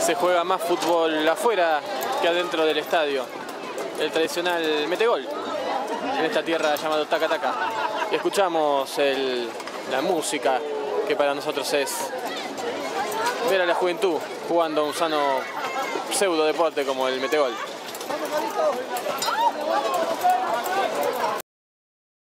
se juega más fútbol afuera que adentro del estadio. El tradicional metegol en esta tierra llamado Taca Taca. Y escuchamos la música que para nosotros es ver a la juventud jugando un sano pseudo deporte como el metegol.